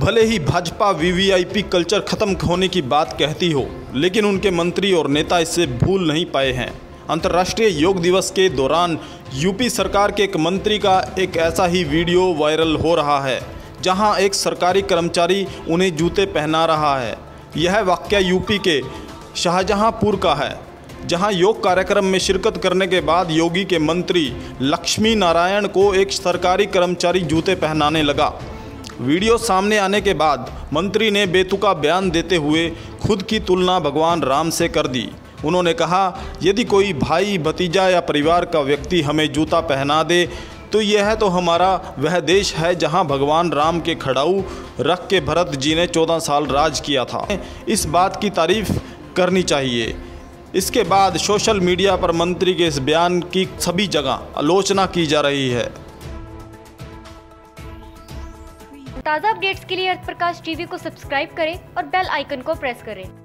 भले ही Bhajpa VVIP culture खत्म होने की बात कहती हो, लेकिन उनके मंत्री और नेता इससे भूल नहीं पाए हैं। अंतर्राष्ट्रीय योग दिवस के दौरान यूपी सरकार के एक मंत्री का एक ऐसा ही वीडियो वायरल हो रहा है, जहां एक सरकारी कर्मचारी उन्हें जूते पहना रहा है। यह वाकया यूपी के शाहजहांपुर का है, जहां योग कार्यक्रम में शिरकत करने के बाद योगी के मंत्री लक्ष्मी नारायण को एक सरकारी कर्मचारी जूते पहनाने लगा। वीडियो सामने आने के बाद मंत्री ने बेतुका बयान देते हुए खुद की तुलना भगवान राम से कर दी। उन्होंने कहा, यदि कोई भाई, भतीजा या परिवार का व्यक्ति हमें जूता पहना दे तो यह तो हमारा वह देश है जहां भगवान राम के खड़ाऊ रख के भरत जी ने 14 साल राज किया था। इस बात की तारीफ करनी चाहिए। इसके बाद सोशल मीडिया पर मंत्री के इस बयान की सभी जगह आलोचना की जा रही है। ताज़ा अपडेट्स के लिए अर्थ प्रकाश टीवी को सब्सक्राइब करें और बेल आइकन को प्रेस करें।